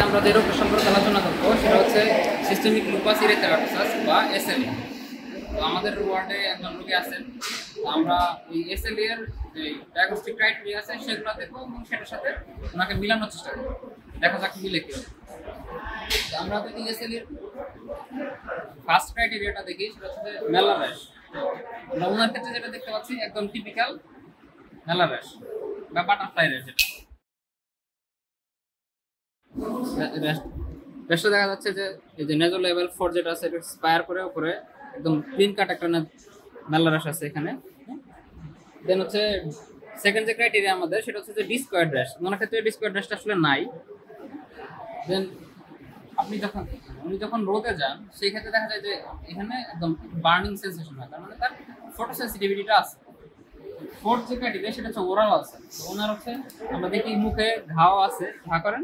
আমরা যে রোগটা সম্পর্কে আলোচনা করবো সেটা হচ্ছে সিস্টেমিক লুপাস ইরিথেমাটোসাস বা এসএলই। তো আমাদের ওয়ার্ডে একজন রোগী আছেন, আমরা এই এসএলই এর যে ডায়াগনস্টিক ক্রাইটেরিয়া আছে সেগুলো দেখবো এবং সেটার সাথে ওনাকে মিলানোর চেষ্টা করবো, দেখা যাক মিলে কি হবে। আমরা যদি এসএলই এর ফার্স্ট ক্রাইটেরিয়াটা দেখি সেটা হচ্ছে মেলার র্যাশ। আমরা ওনার ক্ষেত্রে যেটা দেখতে পাচ্ছি একদম টিপিক্যাল মেলার র্যাশ বা বাটারফ্লাই র্যাশ। র্যাশটা দেখা যাচ্ছে যে এই যে নেজো লেভেল 4 যেটা আছে এটা স্পায়ার করে উপরে একদম ক্লিন কাট একটা মেলা র্যাশ আছে এখানে। দেন হচ্ছে সেকেন্ড যে ক্রাইটেরিয়া আমাদের সেটা হচ্ছে যে ডিসকোয়ার্ড র্যাশ। ওনার ক্ষেত্রে ডিসকোয়ার্ড র্যাশটা আসলে নাই। দেন উনি যখন রোদে যান সেই ক্ষেত্রে দেখা যায় যে এখানে একদম বার্নিং সেন্সেশন হয়, তার মানে তার ফটো সেন্সিটিভিটিটা আছে। ফোর্থ যে ক্রাইটেরিয়া সেটা হচ্ছে ওরাল আছে। তো ওনার হচ্ছে আমরা দেখি মুখে ঘাও আছে, ঘা করেন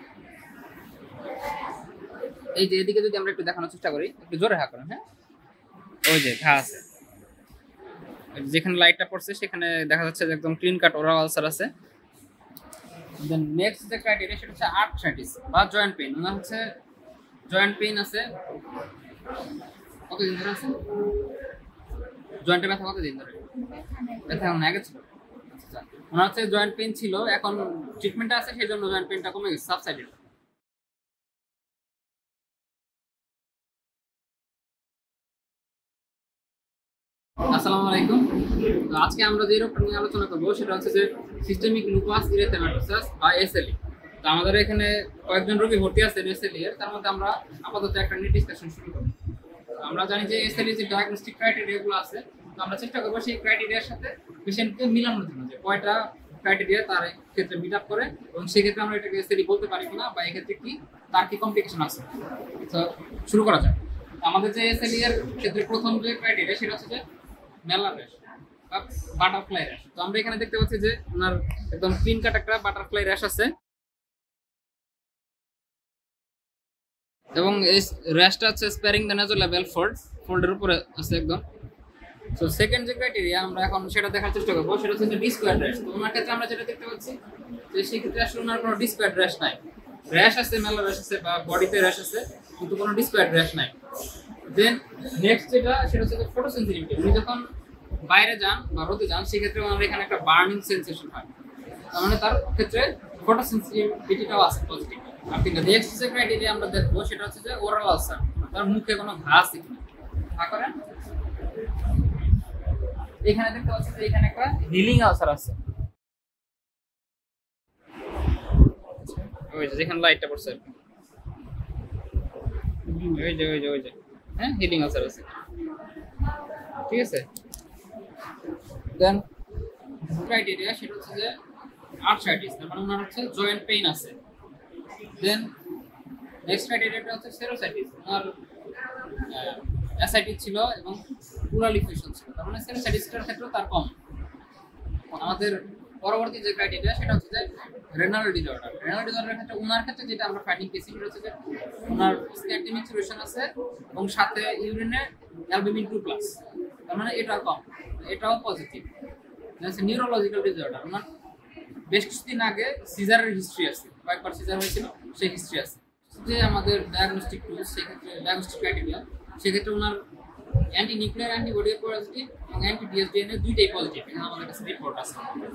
এই যে এদিকে যদি আমরা একটু দেখানোর চেষ্টা করি, একটু জোরে হা করেন, হ্যাঁ ওই যে ঘা আছে, যেখানে লাইটটা পড়ছে সেখানে দেখা যাচ্ছে যে একদম ক্লিন কাট ওরাল আলসার আছে। দেন নেক্সট যে ক্রাইটেরিয়া সেটা হচ্ছে আর্থ্রাইটিস বা জয়েন্ট পেইন। ওনার হচ্ছে জয়েন্ট পেইন আছে, কতদিন ধরে আছে জয়েন্টে ব্যথা? কতদিন ধরে ব্যথা? এখন আগে ছিল। আচ্ছা, ওনার হচ্ছে জয়েন্ট পেইন ছিল, এখন ট্রিটমেন্টটা আছে সেই জন্য জয়েন্ট পেইনটা কমে গেছে, সাবসাইডেড। আসসালামু আলাইকুম। আজকে আমরা যে রোগটা নিয়ে আলোচনা করবো সেটা হচ্ছে যে সিস্টেমিক লুপাস ইরিথেমাটোসাস বা এসএলই। তো আমাদের এখানে কয়েকজন রোগী ভর্তি আছেন এসএলই এর, তার মধ্যে আমরা আপাতত একটা নিয়ে ডিসকাশন শুরু করব। আমরা জানি যে এসএলই যে ডায়াগনস্টিক ক্রাইটেরিয়াগুলো আছে, তো আমরা চেষ্টা করবো সেই ক্রাইটেরিয়ার সাথে পেশেন্টকে মিলানোর জন্য যে কয়টা ক্রাইটেরিয়া তার ক্ষেত্রে মিট আপ করে এবং সেক্ষেত্রে আমরা এটাকে এসএলই বলতে পারি কিনা বা এক্ষেত্রে কি তার কি কমপ্লিকেশন আছে। তো শুরু করা যায়। আমাদের যে এসএলই এর ক্ষেত্রে প্রথম যে ক্রাইটেরিয়া সেটা হচ্ছে যে মেলার র্যাশ বা বাটারফ্লাই র্যাশ। তো আমরা এখানে দেখতে পাচ্ছি যে ওনার একদম ক্লিন কাট একটা বাটারফ্লাই র্যাশ আছে এবং এই র্যাশটা হচ্ছে স্পেয়ারিং দ্য নেজো লেভেল ফোল্ডের উপরে আছে একদম। সো সেকেন্ড যে ক্রাইটেরিয়া আমরা এখন সেটা দেখার চেষ্টা করবো সেটা হচ্ছে যে ডিসকোয়ার্ড র্যাশ। তো ওনার ক্ষেত্রে আমরা যেটা দেখতে পাচ্ছি যে সেই ক্ষেত্রে আসলে ওনার কোনো ডিসকোয়ার্ড র্যাশ নাই। র্যাশ আছে, মেলার র্যাশ আছে বা বডিতে র্যাশ আছে, কিন্তু কোনো ডিসকোয়ার্ড র্যাশ নাই। দেন নেক্সট যেটা সেটা হচ্ছে ফটো সেন্সিটিভিটি। উনি যখন বাইরে যান বা রোদে যান সেক্ষেত্রে আমাদের এখানে একটা বার্নিং সেন্সেশন হয়, তার মানে তার ক্ষেত্রে ফটো সেন্সিটিভিটিটাও আছে পজিটিভ। আর কিন্তু নেক্সট যে ক্রাইটেরিয়া আমরা দেখবো সেটা হচ্ছে যে ওরাল আলসার, তার মুখে কোনো ঘা আছে কিনা। ঘা করেন, এখানে দেখতে পাচ্ছি যে এখানে একটা হিলিং আলসার আছে, ওই যে যেখানে লাইটটা পড়ছে ওই যে হ্যাঁ হিলিং আলসার আছে, ঠিক আছে। দেন ক্রাইটেরিয়া সেটা হচ্ছে যে আর্থ্রাইটিস, তার মানে ওনার হচ্ছে জয়েন্ট পেইন আছে। দেন নেক্সট ক্রাইটেরিয়াটা হচ্ছে সেরোসাইটিস। ওনার অ্যাসাইটিস ছিল এবং প্লুরাল ইনফেকশন ছিল, তার মানে সেরোসাইটিসটার ক্ষেত্রেও তার কম। আমাদের পরবর্তী যে ক্রাইটেরিয়া সেটা হচ্ছে যে রেনাল ডিসঅর্ডার। রেনাল ডিসঅর্ডারের ক্ষেত্রে ওনার ক্ষেত্রে যেটা আমরা ফাইন্ডিং পেয়েছি সেটা হচ্ছে যে ওনার স্ক্যান্টি ম্যাচুরেশন আছে এবং সাথে ইউরিনে অ্যালবুমিন 2+, তার মানে এটাও কম, এটাও পজিটিভ। নিউরোলজিক্যাল ডিসঅর্ডার, ওনার বেশ কিছুদিন আগে সিজারের হিস্ট্রি আছে, কয়েকবার সিজার হয়েছিল সেই হিস্ট্রি আছে। যে আমাদের ডায়াগনস্টিক টুলস সেক্ষেত্রে ডায়াগনস্টিক ক্রাইটেরিয়া সেক্ষেত্রে ওনার অ্যান্টি নিউক্লিয়ার অ্যান্টিবডি পজিটিভ এবং অ্যান্টি ডিএসডিএনএ দুইটাই পজিটিভ, এখানে আমাদের কাছে রিপোর্ট আছে।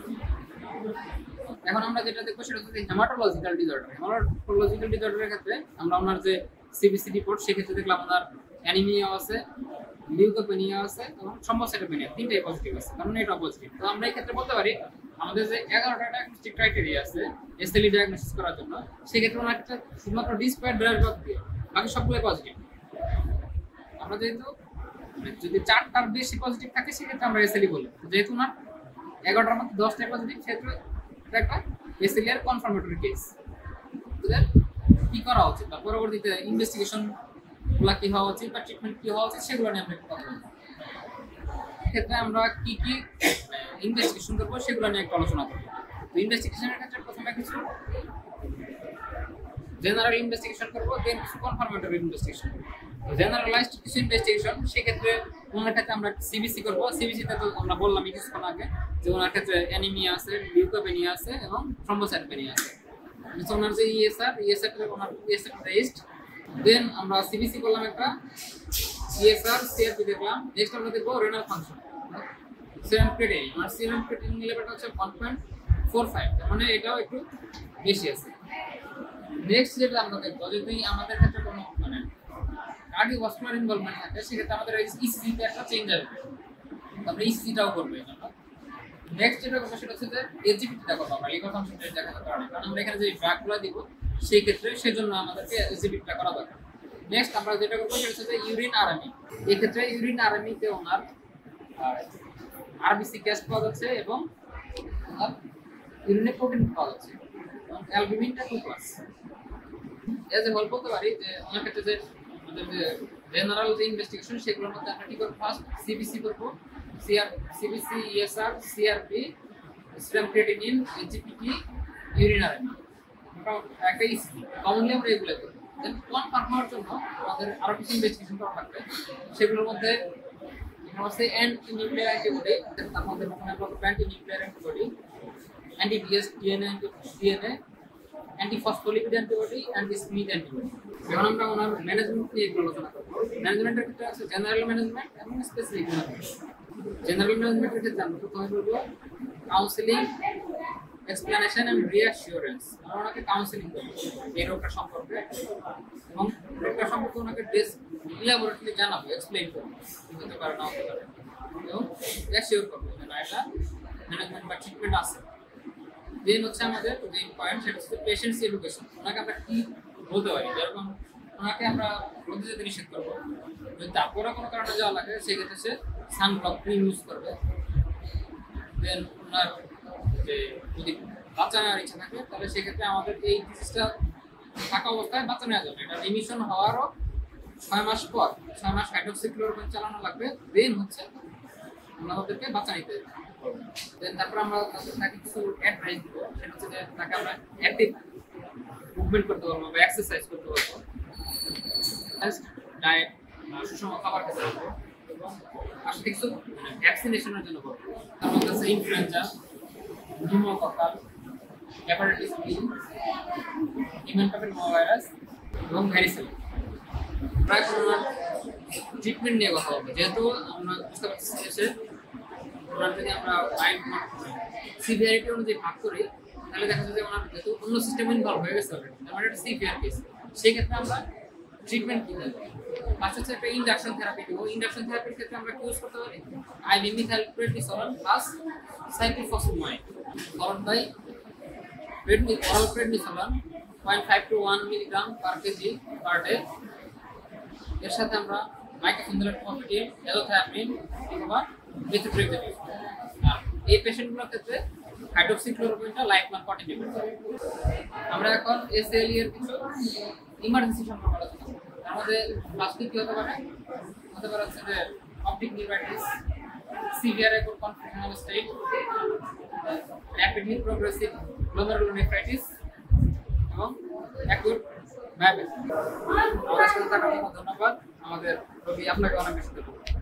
এখন আমরা যেটা দেখবো সেটা হচ্ছে হেমাটোলজিক্যাল ডিসঅর্ডার। হেমাটোলজিক্যাল ডিসঅর্ডারের ক্ষেত্রে আমরা ওনার যে সিবিসি রিপোর্ট সেক্ষেত্রে দেখলাম ওনার অ্যানিমিয়া আছে, লিউকোপেনিয়া আছে এবং থ্রম্বোসাইটোপেনিয়া, তিনটাই পজিটিভ আছে, কারণ এটা পজিটিভ। তো আমরা এই ক্ষেত্রে বলতে পারি আমাদের যে 11টা ডায়াগনস্টিক ক্রাইটেরিয়া আছে এসএলই ডায়াগনোসিস করার জন্য সেক্ষেত্রে ওনার একটা শুধুমাত্র ডিসকোয়ার্ড র্যাশ বাদ দিয়ে বাকি সবগুলো পজিটিভ। আমরা যেহেতু যদি 4টার বেশি পজিটিভ থাকে সেক্ষেত্রে আমরা এসএলই বলি, যেহেতু ওনার 11টার মধ্যে 10টাই পজিটিভ সেক্ষেত্রে এটা একটা এসএলই এর কনফার্মেটরি কেস। কি করা উচিত বা পরবর্তীতে ইনভেস্টিগেশন গুলা কি হওয়া উচিত বা ট্রিটমেন্ট কি হওয়া উচিত সেগুলো নিয়ে আমরা একটু কথা বলবো। ক্ষেত্রে আমরা কি কি ইনভেস্টিগেশন করবো সেগুলো নিয়ে একটু আলোচনা করবো। তো ইনভেস্টিগেশনের ক্ষেত্রে প্রথমে কিছু জেনারেল ইনভেস্টিগেশন করবো, দেন কিছু কনফার্মেটরি ইনভেস্টিগেশন করবো। জেনারেলাইজড কিছু ইনভেস্টিগেশন সেক্ষেত্রে ওনার ক্ষেত্রে আমরা সিবিসি করবো। সিবিসিতে তো আমরা বললাম কিছুক্ষণ আগে যে ওনার ক্ষেত্রে অ্যানিমিয়া আছে, লিউকোপেনিয়া আছে এবং থ্রম্বোসাইটোপেনিয়া আছে। নিচে ওনার যে ইএসআর ওনার ইএসআর রেজিস্ট, দেন আমরা সিবিসি করলাম একটা, ইএসআর সিআরপি দেখলাম। নেক্সট আমরা দেখবো রেনাল ফাংশন, সিরাম ক্রিয়েটিনিন। আমার সিরাম ক্রিয়েটিনিন লেভেলটা হচ্ছে 1.45, মানে এটাও একটু বেশি আছে। নেক্সট যেটা আমরা দেখবো, যদি আমাদের ক্ষেত্রে কোনো মানে কার্ডিওভাস্কুলার ইনভলভমেন্ট থাকে সেক্ষেত্রে আমাদের ইসিজিতে একটা চেঞ্জ আসবে, তারপরে ইসিজিটাও করবে এই জন্য। নেক্সট যেটা করবো সেটা হচ্ছে যে এসজিপিটিটা করবো আমরা, লিভার ফাংশন টেস্ট দেখানোর কারণে, কারণ আমরা এখানে যে ড্রাগগুলো দিব সেই ক্ষেত্রে সেজন্য আমাদেরকে এসজিপিটিটা করা দরকার। নেক্সট আমরা যেটা করবো সেটা হচ্ছে যে ইউরিন আরএমই। এই ক্ষেত্রে ইউরিন আরএমইতে ওনার আরবিসি গ্যাস পাওয়া যাচ্ছে এবং ইউরিনে প্রোটিন পাওয়া যাচ্ছে, অ্যালবুমিনটা 2+। এজ এ হোল বলতে পারি যে আমার ক্ষেত্রে যে আমাদের যে জেনারেল যে ইনভেস্টিগেশন সেগুলোর মধ্যে আমরা কি করবো, ফার্স্ট সিবিসি করবো, CBC, ESR, CRP, serum creatinine, SGPT, urine RME, একটা ইসিজি। কমনলি আমরা এগুলো করি। দেন কনফার্ম হওয়ার জন্য আমাদের আরো কিছু ইনভেস্টিগেশন করা লাগবে, সেগুলোর মধ্যে হচ্ছে অ্যান্টি-নিউক্লিয়ার অ্যান্টিবডি, তার মধ্যে anti nuclear antibody, anti ds DNA, anti phospholipid antibody, anti Smith antibody. এখন আমরা ওনার ম্যানেজমেন্ট নিয়ে একটু আলোচনা করবো। ম্যানেজমেন্টের ক্ষেত্রে আছে জেনারেল ম্যানেজমেন্ট এবং স্পেসিফিক ম্যানেজমেন্ট। জেনারেল ম্যানেজমেন্টের ক্ষেত্রে আমরা প্রথমে বলবো কাউন্সেলিং, এক্সপ্লেনেশন এন্ড রিঅ্যাসিওরেন্স। আমরা ওনাকে কাউন্সেলিং করবো এই রোগটা সম্পর্কে, এবং রোগটা সম্পর্কে ওনাকে ইলাবোরেটলি জানাবো, এক্সপ্লেইন করবো কি হতে পারে না হতে পারে, এবং রিঅ্যাসিওর করবো যে না এটা ম্যানেজমেন্ট বা ট্রিটমেন্ট আছে। দেন হচ্ছে আমাদের যে পয়েন্ট সেটা হচ্ছে পেশেন্টস এডুকেশন। ওনাকে আমরা কি বলতে পারি, যেরকম ওনাকে আমরা রোদে যেতে নিষেধ করবো, যদি তারপরে কোনো কারণে যাওয়া লাগে সেক্ষেত্রে সে সানব্লক ক্রিম ইউজ করবে। দেন ওনার যে যদি বাচ্চা নেওয়ার ইচ্ছা থাকে তাহলে সেক্ষেত্রে আমাদের এই ডিজিজটা থাকা অবস্থায় বাচ্চা নেওয়া যাবে, এটা রিমিশন হওয়ারও 6 মাস পর 6 মাস হাইড্রোক্সিক্লোরোকুইন চালানো লাগবে, দেন হচ্ছে আমরা ওদেরকে বাচ্চা নিতে হবে। দেন তারপর আমরা তাকে কিছু অ্যাডভাইস দিব, সেটা হচ্ছে যে তাকে আমরা অ্যাক্টিভ মুভমেন্ট করতে পারবো বা এক্সারসাইজ করতে পারবো, ডায়েট সুষম খাবার খেতে পারবো, এবং আসলে কিছু ভ্যাকসিনেশনের জন্য করবো। তার মধ্যে আছে influenza, pneumococcal, hepatitis B, human papilloma virus এবং ভ্যারিসেলা। প্রায় ওনার ট্রিটমেন্ট নিয়ে কথা বলবো, যেহেতু আমরা বুঝতে পারছি যে ওনার যদি আমরা সিভিয়ারিটি অনুযায়ী ভাগ করি তাহলে দেখা যাচ্ছে যে ওনার যেহেতু অন্য সিস্টেম ইনভলভ হয়ে গেছে অলরেডি, আমার একটা সিভিয়ার কেস, সেই ক্ষেত্রে আমরা ট্রিটমেন্ট কী দেবো। ফার্স্ট হচ্ছে একটা ইন্ডাকশন থেরাপি দেবো। ইন্ডাকশন থেরাপির ক্ষেত্রে আমরা ইউজ করতে পারি IV methylprednisolone plus cyclophosphamide followed by oral prednisolone 0.5 to 1 milligram per KG per day. এর সাথে আমরা মাইক্রোফিনোলেট ফসফেট, অ্যালোথায়ামিন অথবা মেথোট্রেক্সেট ইউজ করি। আর এই পেশেন্টগুলোর ক্ষেত্রে হাইড্রোক্সিক্লোরোকুইনটা লাইফ লং কন্টিনিউ করতে হবে। আমরা এখন SLE এর কিছু ইমার্জেন্সি সম্পর্কে আলোচনা করব। তার মধ্যে প্লাস্টিক কি হতে পারে হচ্ছে যে optic neuritis, severe acute confusional state, rapidly progressive glomerulonephritis এবং অ্যাকুট ডায়াবেটিস। আমাদের সাথে থাকার জন্য ধন্যবাদ। আমাদের রোগী আপনাকে অনেক বেশি ধন্যবাদ।